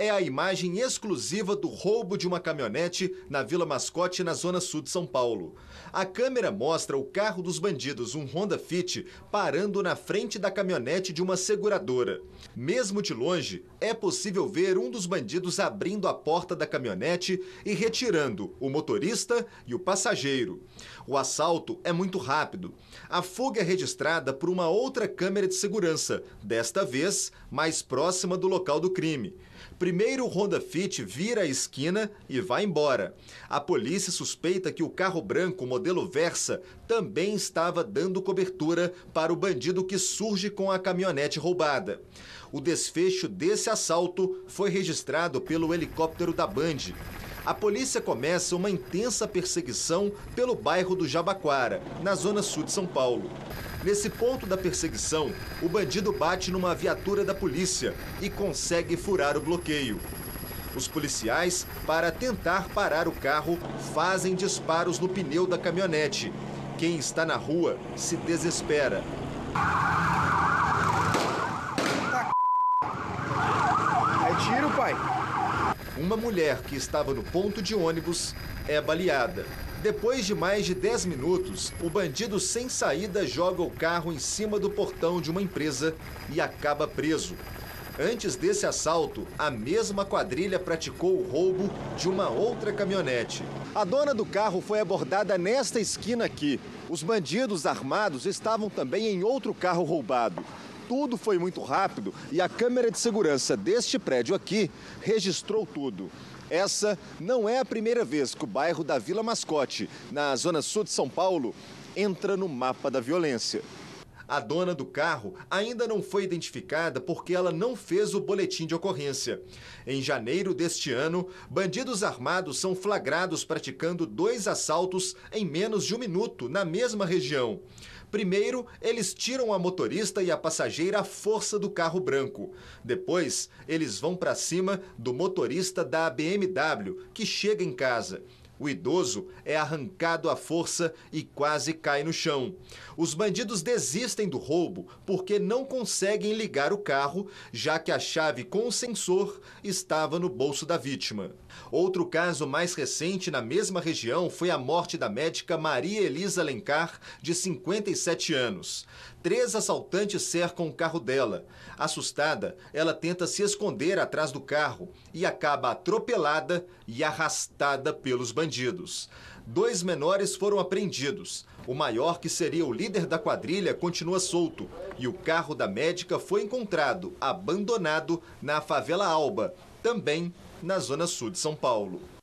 é a imagem exclusiva do roubo de uma caminhonete na Vila Mascote, na zona sul de São Paulo. A câmera mostra o carro dos bandidos, um Honda Fit, parando na frente da caminhonete de uma seguradora. Mesmo de longe, é possível ver um dos bandidos abrindo a porta da caminhonete e retirando o motorista e o passageiro. O assalto é muito rápido. A fuga é registrada por uma outra câmera de segurança, desta vez mais próxima do local do crime. Primeiro, o Honda Fit vira a esquina e vai embora. A polícia suspeita que o carro branco modelo Versa também estava dando cobertura para o bandido que surge com a caminhonete roubada. O desfecho desse assalto foi registrado pelo helicóptero da Band. A polícia começa uma intensa perseguição pelo bairro do Jabaquara, na zona sul de São Paulo. Nesse ponto da perseguição, o bandido bate numa viatura da polícia e consegue furar o bloqueio. Os policiais, para tentar parar o carro, fazem disparos no pneu da caminhonete. Quem está na rua se desespera. É tiro, pai. Uma mulher que estava no ponto de ônibus é baleada. Depois de mais de 10 minutos, o bandido sem saída joga o carro em cima do portão de uma empresa e acaba preso. Antes desse assalto, a mesma quadrilha praticou o roubo de uma outra caminhonete. A dona do carro foi abordada nesta esquina aqui. Os bandidos armados estavam também em outro carro roubado. Tudo foi muito rápido e a câmera de segurança deste prédio aqui registrou tudo. Essa não é a primeira vez que o bairro da Vila Mascote, na zona sul de São Paulo, entra no mapa da violência. A dona do carro ainda não foi identificada porque ela não fez o boletim de ocorrência. Em janeiro deste ano, bandidos armados são flagrados praticando 2 assaltos em menos de 1 minuto na mesma região. Primeiro, eles tiram a motorista e a passageira à força do carro branco. Depois, eles vão para cima do motorista da BMW, que chega em casa. O idoso é arrancado à força e quase cai no chão. Os bandidos desistem do roubo porque não conseguem ligar o carro, já que a chave com o sensor estava no bolso da vítima. Outro caso mais recente na mesma região foi a morte da médica Maria Elisa Alencar, de 57 anos. 3 assaltantes cercam o carro dela. Assustada, ela tenta se esconder atrás do carro e acaba atropelada e arrastada pelos bandidos. 2 menores foram apreendidos. O maior, que seria o líder da quadrilha, continua solto. E o carro da médica foi encontrado abandonado na favela Alba, também na zona sul de São Paulo.